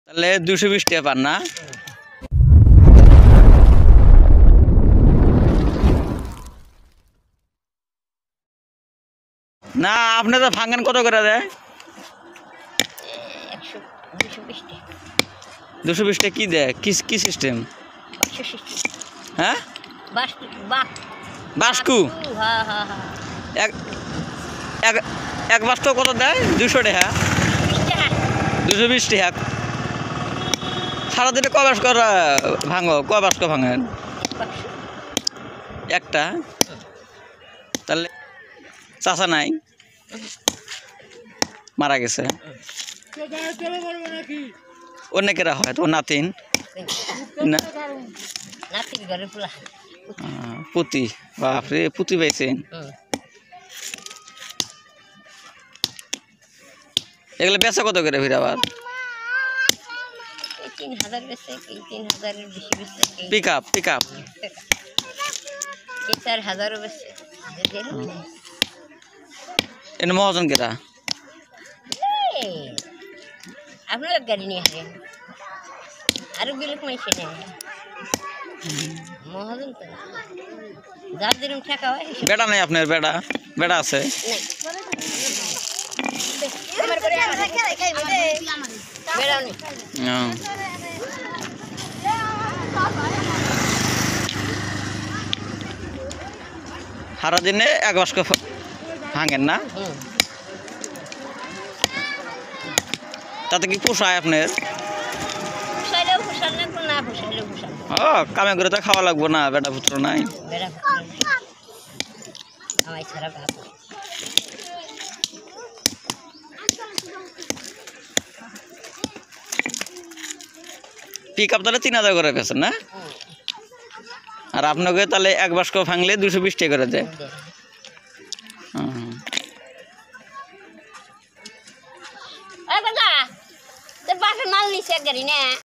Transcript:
তাহলে 220 টাকা পান না? না আপনি তো ভাঙেন কত করে দেয়? 220 টাকা কি দেয়? কি সিস্টেম? হ্যাঁ বাস্কু এক বাস্ক কত দেয়? 200 টাকা 220 টাকা। সারাদিনে ক বাস্ক ভাঙো? ক বাস্ক ভাঙেন? একটা। তাহলে চাচা নাই, মারা গেছে। অনেকেরা হয় তো নাতিন না পুতি। বাপরে পুতি পাইছেন? এগুলো বেচা কত করে ফির আবার? 3000 বেচে, 3000 বেশি বেচে, পিক আপ 4000 বেচে। এনে মহাজন কেটা? আপনার গাড়ি নিয়ে আসেন আরো বিলে কমাইছে না মহাজন তো যার যেরকম টাকা হয়। বেটা নাই আপনার? বেটা আছে? সারা দিনে এক বাস্ক ভাঙেন না? তাতে কি পোষায় আপনার? কামে করে তো খাওয়া লাগবো না, বেটা পুত্র নাই। পিক আপ তাহলে 3000 করে পেয়েছেন না? আর আপনাকে তাহলে এক বাস্ক ভাঙলে 220 টাকা করে দেয়। মাল নিচ্ছে গাড়ি না।